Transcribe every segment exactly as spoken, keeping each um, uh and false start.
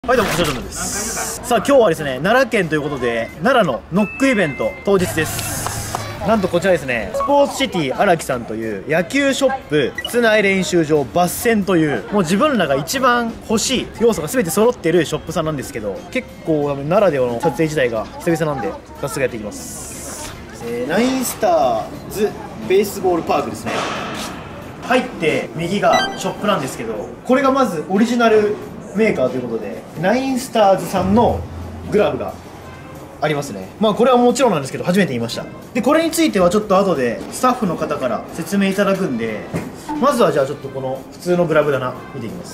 はい、どうも、ジョジョンです。さあ、今日はですね、奈良県ということで、奈良のノックイベント当日です。なんとこちらですね、スポーツシティ荒木さんという野球ショップ、室内練習場、バッセンという、もう自分らが一番欲しい要素が全て揃ってるショップさんなんですけど、結構多分奈良での撮影自体が久々なんで、早速やっていきます。えー、ナインスターズベースボールパークですね。入って右がショップなんですけど、これがまずオリジナルメーカーということで、ナインスターズさんのグラブがありますね。まあこれはもちろんなんですけど、初めて見ました。でこれについてはちょっと後でスタッフの方から説明いただくんで、まずはじゃあちょっとこの普通のグラブ棚見ていきます。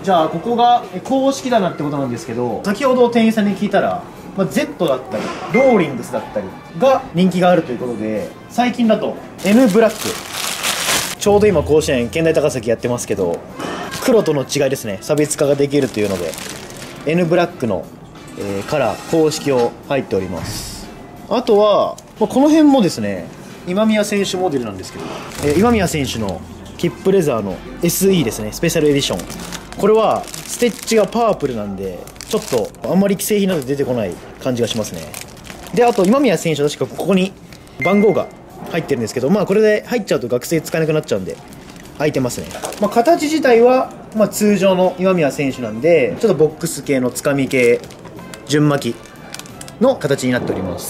じゃあここが公式棚ってことなんですけど、先ほど店員さんに聞いたら、まあ、Z だったりローリングスだったりが人気があるということで、最近だと N ブラック、ちょうど今甲子園県大高崎やってますけど、黒との違いですね、差別化ができるというので N ブラックの、えー、カラー公式を入っております。あとは、まあ、この辺もですね、今宮選手モデルなんですけど、えー、今宮選手のキップレザーの エスイー ですね、スペシャルエディション。これはステッチがパープルなんで、ちょっとあんまり既製品など出てこない感じがしますね。であと今宮選手確かここに番号が入ってるんですけど、まあこれで入っちゃうと学生使えなくなっちゃうんで開いてますね。まあ、形自体は、まあ、通常の今宮選手なんで、ちょっとボックス系のつかみ系順巻きの形になっております。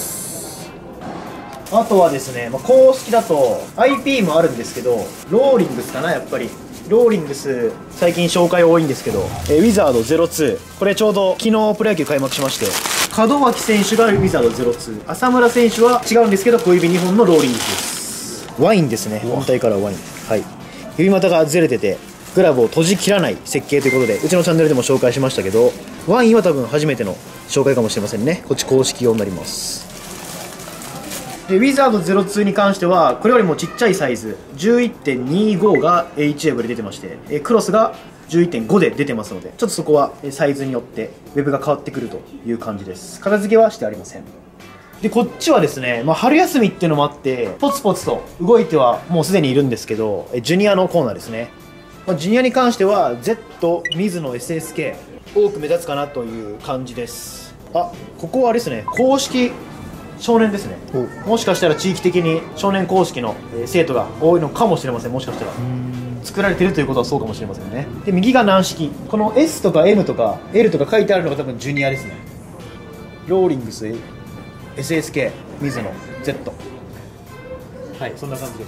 あとはですね、まあ、公式だと アイピー もあるんですけど、ローリングスかな、やっぱりローリングス最近紹介多いんですけど、えウィザードゼロツー、これちょうど昨日プロ野球開幕しまして、門脇選手がウィザードゼロツー、浅村選手は違うんですけど小指にほんのローリングスです。ワインですね、本体からワイン。はい、指股がずれててグラブを閉じ切らない設計ということで、うちのチャンネルでも紹介しましたけど、ワインは多分初めての紹介かもしれませんね。こっち公式用になります。でウィザードゼロツーに関してはこれよりもちっちゃいサイズ じゅういってんにじゅうご が エイチウェブで出てまして、クロスが じゅういってんご で出てますので、ちょっとそこはサイズによってウェブが変わってくるという感じです。片付けはしてありません。でこっちはですね、まあ、春休みっていうのもあってポツポツと動いてはもうすでにいるんですけど、ジュニアのコーナーですね。まあ、ジュニアに関しては Z、水野 エスエスケー 多く目立つかなという感じです。あ、ここはあれですね、公式少年ですね。もしかしたら地域的に少年公式の生徒が多いのかもしれません。もしかしたら作られてるということはそうかもしれませんね。で右が軟式、この エス とか エム とか エル とか書いてあるのが多分ジュニアですね。ローリングス エスエスケー 水野 Z、 はい、そんな感じです。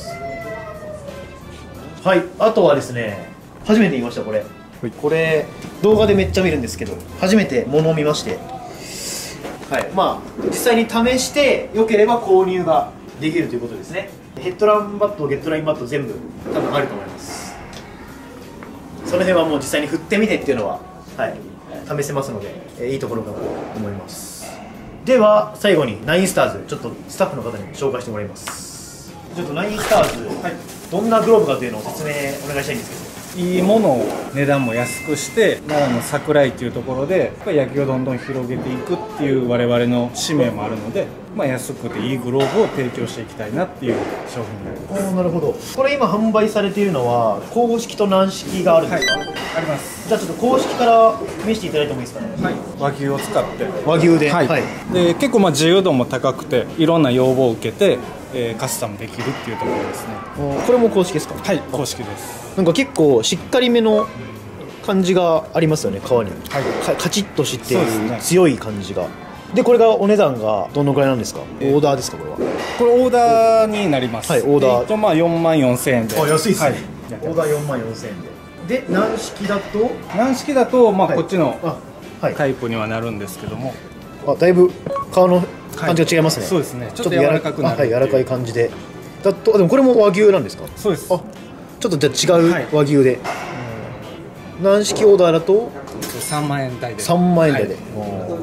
はい、あとはですね、初めて見ましたこれ、はい、これ動画でめっちゃ見るんですけど、初めて物を見まして、はい、まあ実際に試して良ければ購入ができるということですね。ヘッドランバット、ゲットラインバット全部多分あると思います。その辺はもう実際に振ってみてっていうのは、はい、試せますので、えいいところかなと思います。では最後にナインスターズ、ちょっとスタッフの方に紹介してもらいます。ちょっとナインスターズ、はい、どんなグローブかというのを説明お願いしたいんですけど。 いいものを値段も安くして奈良の桜井というところで野球をどんどん広げていくっていう我々の使命もあるので、まあ、安くていいグローブを提供していきたいなっていう商品になります。 おー、なるほど。これ今販売されているのは公式と軟式があるんですか？はい、 あります。 じゃあちょっと公式から見せていただいてもいいですかね。 はい、和牛を使って和牛で、 はい、 はい、 で結構まあ自由度も高くていろんな要望を受けて、えー、カスタムできるっていうところですね。 これも公式ですか？ はい、公式です。 なんか結構しっかりめの感じがありますよね、皮に、はい、かカチッとしている、ね、強い感じが。でこれがお値段がどのくらいなんですか？オーダーですか？これはこれオーダーになります。はい、オーダーとまあよんまんよんせんえんで。 あ、安いですね、はい、オーダーよんまんよんせんえんで。で軟式だと軟式だとまあこっちのはいタイプにはなるんですけども、 あ、だいぶ皮の感じが違いますね。 はい、そうですね、ちょっと柔らかくなる、 はい、柔らかい感じで。だと、でもこれも和牛なんですか？ そうです。 あ、ちょっとじゃあ違う和牛で、はい、軟式オーダーだとさんまんえん台でさんまんえん台で、はい、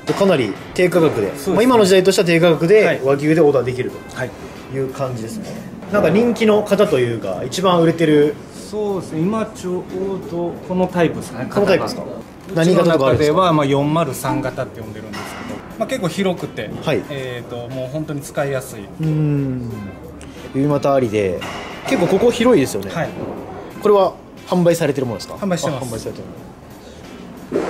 かなり低価格で、で、ね、まあ、今の時代としては低価格で和牛でオーダーできるという感じですね。なんか人気の方というか一番売れてる。 そうですね、今ちょうどこのタイプですかね。 このタイプですか？ 何型とかあるんですか？うちの中ではまあよんまるさん型って呼んでるんですけど、まあ、結構広くて、はい、えーともう本当に使いやすい。うーん、 指股ありで結構ここ広いですよね。はい、これは販売されてるものですか？ 販売してます。 販売されてる。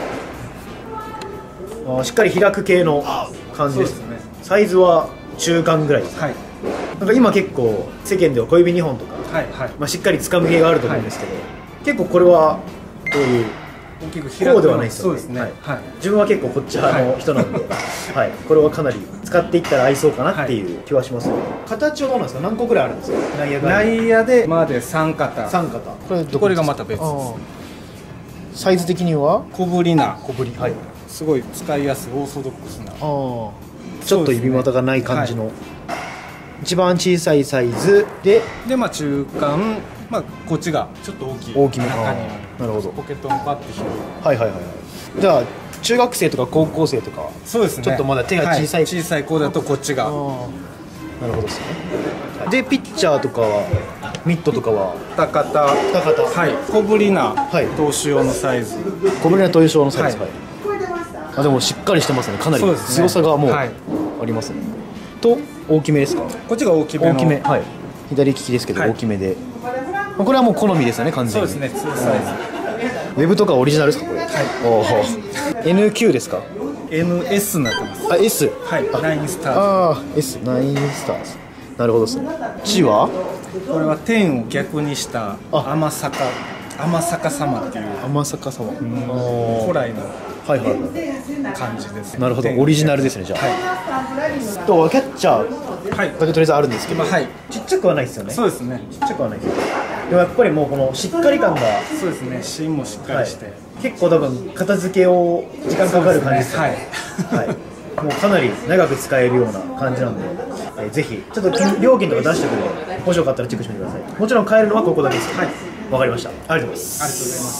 あしっかり開く系の感じです。 そうですね。 サイズは中間ぐらいです。 はいなんか今結構世間では小指にほんとか、 はいはい。 まあ、しっかり掴む系があると思うんですけど、結構これはこういう大きく開く。 こうではないですよね。 そうですね。 はいはい。 自分は結構こっち派の人なんで、はいこれはかなり使っていったら合いそうかなっていう気はしますね。形はどうなんですか？何個ぐらいあるんですか？内野が内野でまでさん型。 さん型。これどこですか？ これがまた別です。 サイズ的には小ぶりな、 小ぶり、はい、 すごい使いやすいオーソドックスな。 あちょっと指股がない感じの、はい、一番小さいサイズでで、まあ、中間、まあ、こっちがちょっと大きい大きめ中になるほどポケットのパッて広い。 はいはいはいはい。じゃあ中学生とか高校生とかそうですね、 ちょっとまだ手が小さい、 はい、小さい子だとこっちがなるほどですね。でピッチャーとかはミットとかは二型、 二型、 はい、小ぶりなはい投手用のサイズ、 小ぶりな投手用のサイズ、 はいはい、あでもしっかりしてますね。かなりそうですね強さがもうあはいりますね。と大きめですか？ こっちが大きめの大きめ、はい、左利きですけどはい大きめで、まあこれはもう好みですよね完全に。 そうですね、ツーサイウェブとかオリジナルですかこれ？はい。おお。エヌキュー ですか？ ズ エヌエス になってます。 あ S。 はい、ナインスターああ エスナインスターズ。なるほどですね。地は？ ズ。これは天を逆にしたあ天坂天坂様っていう天坂様。 古来のはいはいはい。 感じです。 なるほど、オリジナルですねじゃあ。 はとキャッチャーい、はい、 だけとりあえずあるんですけど、 今はい、 ちっちゃくはないですよね。 そうですね、 ちっちゃくはないですよ。でもやっぱりもうこのしっかり感が、 そうですね、芯もしっかりして、 はい、結構多分片付けを時間かかる感じですよね。はい。はい。もうかなり長く使えるような感じなんで、えーぜひちょっと料金とか出してくるので、もしよかったらチェックしてみてください。もちろん買えるのはここだけです。はい。わかりました。ありがとうございます。 ありがとうございます。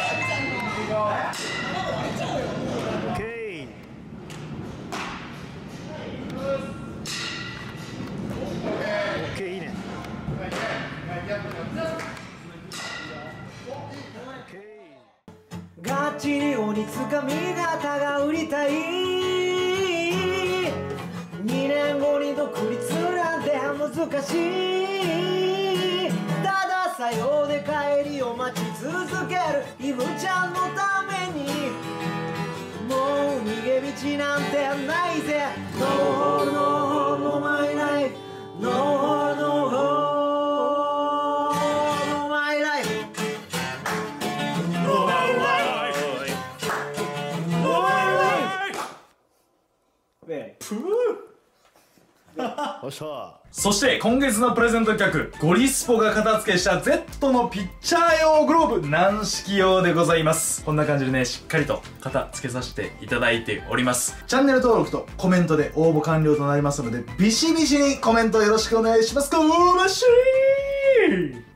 ガチに鬼つかみ型が売りたい。にねんごに独立なんて難しい。たださようで帰りを待ち続けるイブちゃんのために、もう逃げ道なんてないぜ。 No no no my life No no no my life よっしゃ。 そして今月のプレゼント企画、ゴリスポが片付けした Z のピッチャー用グローブ軟式用でございます。こんな感じでね、しっかりと片付けさせていただいております。チャンネル登録とコメントで応募完了となりますので、ビシビシにコメントよろしくお願いします。ごましー